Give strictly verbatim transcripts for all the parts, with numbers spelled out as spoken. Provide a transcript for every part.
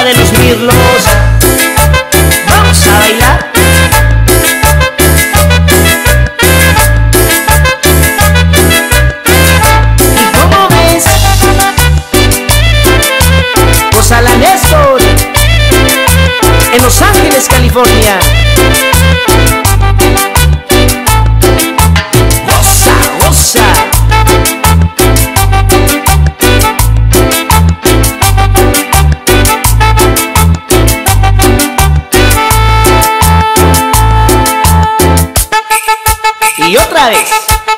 de los Mirlos. Vamos a bailar. ¿Y cómo ves? Goza la Néstor en Los Ángeles, California. Goza, goza. Y otra vez.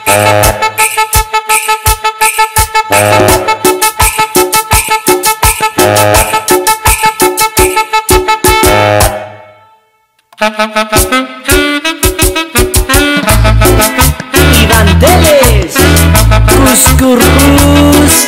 Y bandeles, cuscurrús.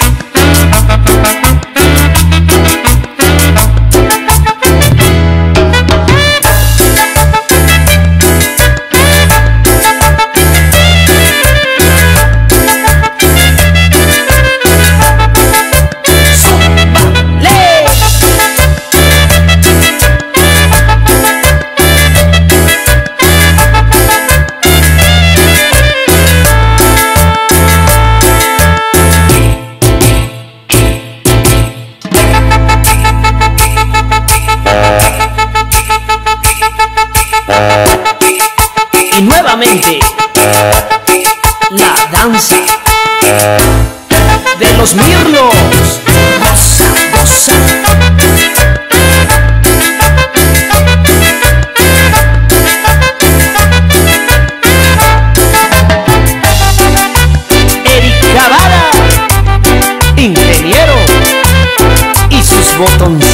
Y nuevamente la danza de los Mirlos. Goza, goza. Eric Cavada, ingeniero, y sus botoncitos.